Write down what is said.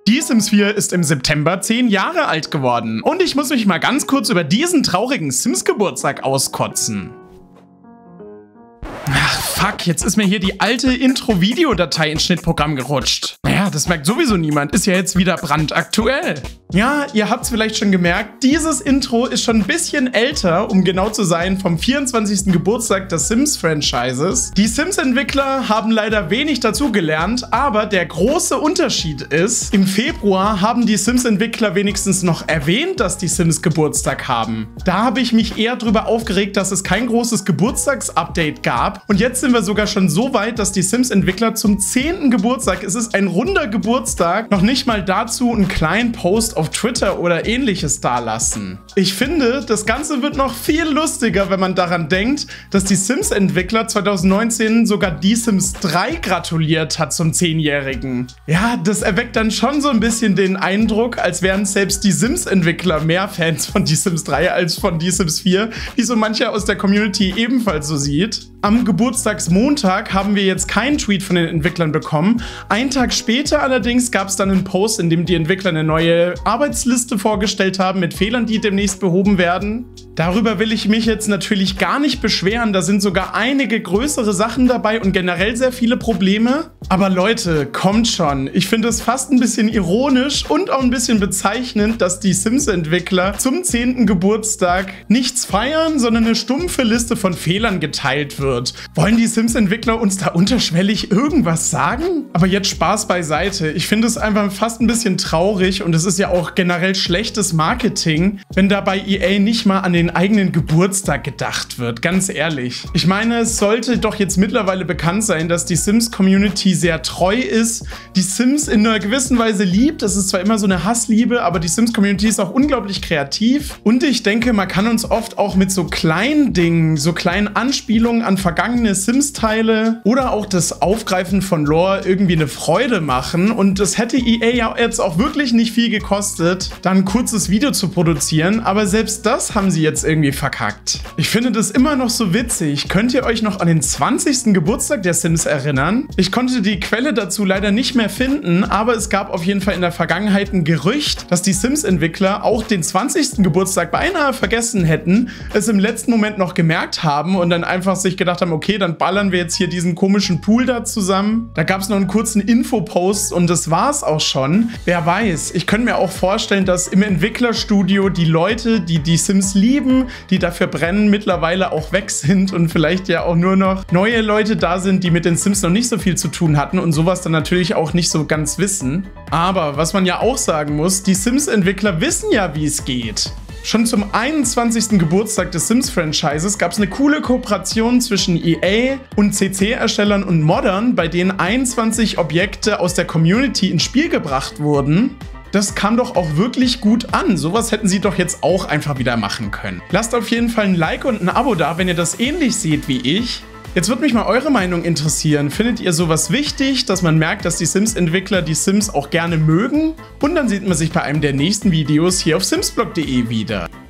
Die Sims 4 ist im September 10 Jahre alt geworden und ich muss mich mal ganz kurz über diesen traurigen Sims-Geburtstag auskotzen. Ach fuck, jetzt ist mir hier die alte Intro-Videodatei ins Schnittprogramm gerutscht. Naja, das merkt sowieso niemand, ist ja jetzt wieder brandaktuell. Ja, ihr habt es vielleicht schon gemerkt, dieses Intro ist schon ein bisschen älter, um genau zu sein, vom 24. Geburtstag des Sims-Franchises. Die Sims-Entwickler haben leider wenig dazugelernt, aber der große Unterschied ist, im Februar haben die Sims-Entwickler wenigstens noch erwähnt, dass die Sims Geburtstag haben. Da habe ich mich eher drüber aufgeregt, dass es kein großes Geburtstagsupdate gab. Und jetzt sind wir sogar schon so weit, dass die Sims-Entwickler zum 10. Geburtstag, es ist ein runder Geburtstag, noch nicht mal dazu einen kleinen Post auf Twitter oder ähnliches dalassen. Ich finde, das Ganze wird noch viel lustiger, wenn man daran denkt, dass die Sims-Entwickler 2019 sogar die Sims 3 gratuliert hat zum 10-Jährigen. Ja, das erweckt dann schon so ein bisschen den Eindruck, als wären selbst die Sims-Entwickler mehr Fans von die Sims 3 als von die Sims 4, wie so mancher aus der Community ebenfalls so sieht. Am Geburtstagsmontag haben wir jetzt keinen Tweet von den Entwicklern bekommen. Einen Tag später allerdings gab es dann einen Post, in dem die Entwickler eine neue Arbeitsliste vorgestellt haben mit Fehlern, die demnächst behoben werden. Darüber will ich mich jetzt natürlich gar nicht beschweren, da sind sogar einige größere Sachen dabei und generell sehr viele Probleme. Aber Leute, kommt schon. Ich finde es fast ein bisschen ironisch und auch ein bisschen bezeichnend, dass die Sims-Entwickler zum 10. Geburtstag nichts feiern, sondern eine stumpfe Liste von Fehlern geteilt wird. Wollen die Sims-Entwickler uns da unterschwellig irgendwas sagen? Aber jetzt Spaß beiseite. Ich finde es einfach fast ein bisschen traurig und es ist ja auch generell schlechtes Marketing, wenn da bei EA nicht mal an den eigenen Geburtstag gedacht wird, ganz ehrlich. Ich meine, es sollte doch jetzt mittlerweile bekannt sein, dass die Sims-Community sehr treu ist, die Sims in einer gewissen Weise liebt. Das ist zwar immer so eine Hassliebe, aber die Sims-Community ist auch unglaublich kreativ. Und ich denke, man kann uns oft auch mit so kleinen Dingen, so kleinen Anspielungen an vergangene Sims-Teile oder auch das Aufgreifen von Lore irgendwie eine Freude machen. Und das hätte EA ja jetzt auch wirklich nicht viel gekostet, da ein kurzes Video zu produzieren. Aber selbst das haben sie jetzt irgendwie verkackt. Ich finde das immer noch so witzig. Könnt ihr euch noch an den 20. Geburtstag der Sims erinnern? Ich konnte die Quelle dazu leider nicht mehr finden, aber es gab auf jeden Fall in der Vergangenheit ein Gerücht, dass die Sims-Entwickler auch den 20. Geburtstag beinahe vergessen hätten, es im letzten Moment noch gemerkt haben und dann einfach sich gedacht haben, okay, dann ballern wir jetzt hier diesen komischen Pool da zusammen. Da gab es noch einen kurzen Infopost und das war es auch schon. Wer weiß, ich könnte mir auch vorstellen, dass im Entwicklerstudio die Leute, die die Sims lieben, die dafür brennen, mittlerweile auch weg sind und vielleicht ja auch nur noch neue Leute da sind, die mit den Sims noch nicht so viel zu tun hatten und sowas dann natürlich auch nicht so ganz wissen. Aber was man ja auch sagen muss, die Sims-Entwickler wissen ja, wie es geht. Schon zum 21. Geburtstag des Sims-Franchises gab es eine coole Kooperation zwischen EA und CC-Erstellern und Moddern, bei denen 21 Objekte aus der Community ins Spiel gebracht wurden. Das kam doch auch wirklich gut an. Sowas hätten sie doch jetzt auch einfach wieder machen können. Lasst auf jeden Fall ein Like und ein Abo da, wenn ihr das ähnlich seht wie ich. Jetzt würde mich mal eure Meinung interessieren. Findet ihr sowas wichtig, dass man merkt, dass die Sims-Entwickler die Sims auch gerne mögen? Und dann sieht man sich bei einem der nächsten Videos hier auf simsblog.de wieder.